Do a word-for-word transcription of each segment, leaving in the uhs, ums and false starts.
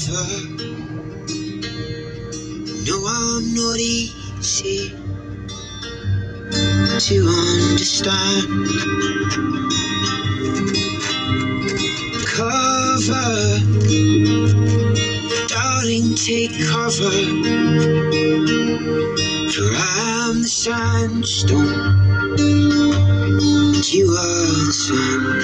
forever. No, I'm not easy to understand. Cover, darling, take cover, for I'm the sandstone and you are the sand.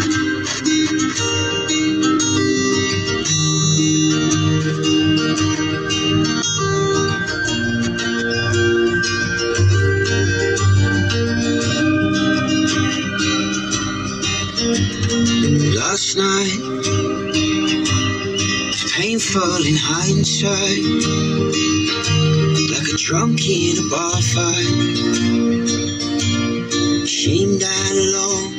Last night was painful in hindsight, like a drunk in a bar fight, shamed and alone,